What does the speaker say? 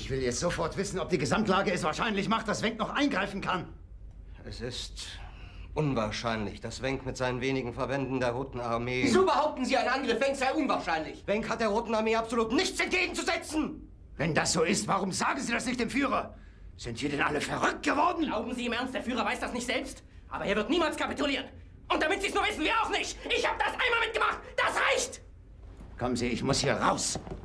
Ich will jetzt sofort wissen, ob die Gesamtlage es wahrscheinlich macht, dass Wenck noch eingreifen kann. Es ist unwahrscheinlich, dass Wenck mit seinen wenigen Verbänden der Roten Armee... Wieso behaupten Sie, ein Angriff Wenck sei unwahrscheinlich? Wenck hat der Roten Armee absolut nichts entgegenzusetzen! Wenn das so ist, warum sagen Sie das nicht dem Führer? Sind wir denn alle verrückt geworden? Glauben Sie im Ernst, der Führer weiß das nicht selbst? Aber er wird niemals kapitulieren. Und damit Sie es nur wissen, wir auch nicht. Ich habe das einmal mitgemacht. Das reicht! Kommen Sie, ich muss hier raus.